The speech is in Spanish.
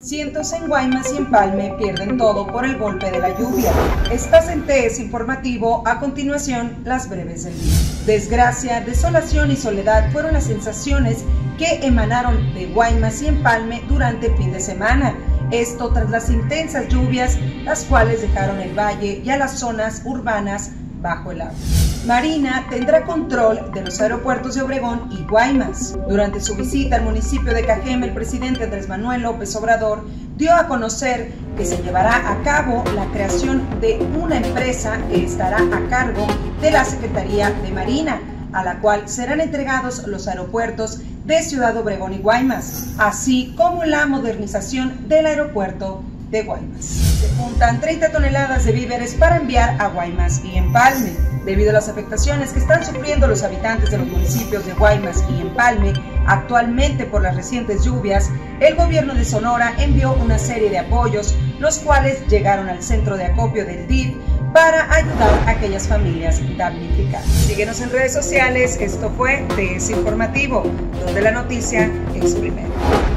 Cientos en Guaymas y Empalme pierden todo por el golpe de la lluvia. Estás en TS Informativo, a continuación las breves del día. Desgracia, desolación y soledad fueron las sensaciones que emanaron de Guaymas y Empalme durante el fin de semana. Esto tras las intensas lluvias, las cuales dejaron el valle y a las zonas urbanas bajo el agua. Marina tendrá control de los aeropuertos de Obregón y Guaymas. Durante su visita al municipio de Cajeme, el presidente Andrés Manuel López Obrador dio a conocer que se llevará a cabo la creación de una empresa que estará a cargo de la Secretaría de Marina, a la cual serán entregados los aeropuertos de Ciudad Obregón y Guaymas, así como la modernización del aeropuerto de Guaymas. Se juntan 30 toneladas de víveres para enviar a Guaymas y Empalme. Debido a las afectaciones que están sufriendo los habitantes de los municipios de Guaymas y Empalme actualmente por las recientes lluvias, el gobierno de Sonora envió una serie de apoyos, los cuales llegaron al centro de acopio del DIF para ayudar a aquellas familias damnificadas. Síguenos en redes sociales, esto fue TS Informativo, donde la noticia es primero.